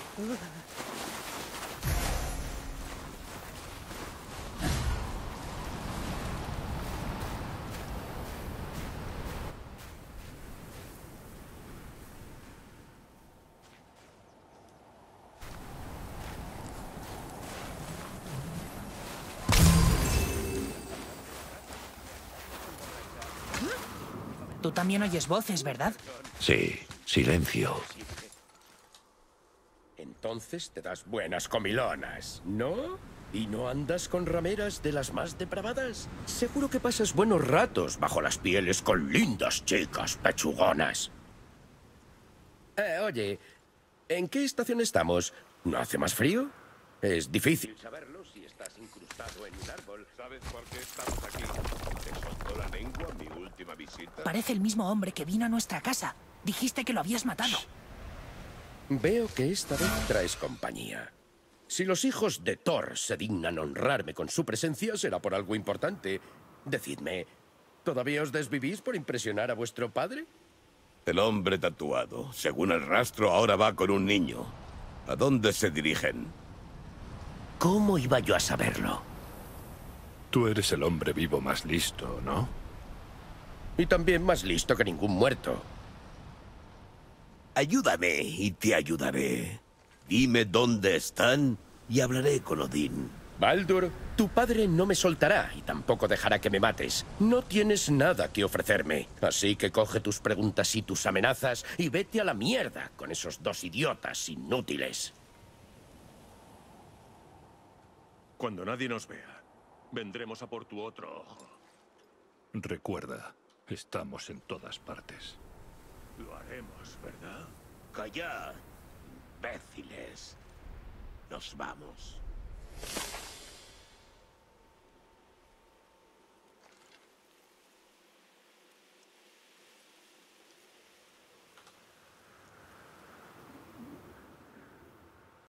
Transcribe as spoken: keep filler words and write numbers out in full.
Tú también oyes voces, ¿verdad? Sí, silencio. Entonces te das buenas comilonas, ¿no? ¿Y no andas con rameras de las más depravadas? Seguro que pasas buenos ratos bajo las pieles con lindas chicas pechugonas. Eh, oye, ¿en qué estación estamos? ¿No hace más frío? Es difícil saberlo si estás incrustado en un árbol. ¿Sabes por qué estamos aquí? ¿Te soltó la lengua mi última visita? Parece el mismo hombre que vino a nuestra casa. Dijiste que lo habías matado. Veo que esta vez traes compañía. Si los hijos de Thor se dignan honrarme con su presencia, será por algo importante. Decidme, ¿todavía os desvivís por impresionar a vuestro padre? El hombre tatuado, según el rastro, ahora va con un niño. ¿A dónde se dirigen? ¿Cómo iba yo a saberlo? Tú eres el hombre vivo más listo, ¿no? Y también más listo que ningún muerto. Ayúdame y te ayudaré. Dime dónde están y hablaré con Odín. Baldur, tu padre no me soltará y tampoco dejará que me mates. No tienes nada que ofrecerme. Así que coge tus preguntas y tus amenazas y vete a la mierda con esos dos idiotas inútiles. Cuando nadie nos vea, vendremos a por tu otro ojo. Recuerda, estamos en todas partes. Lo haremos, ¿verdad? Callad, imbéciles. Nos vamos.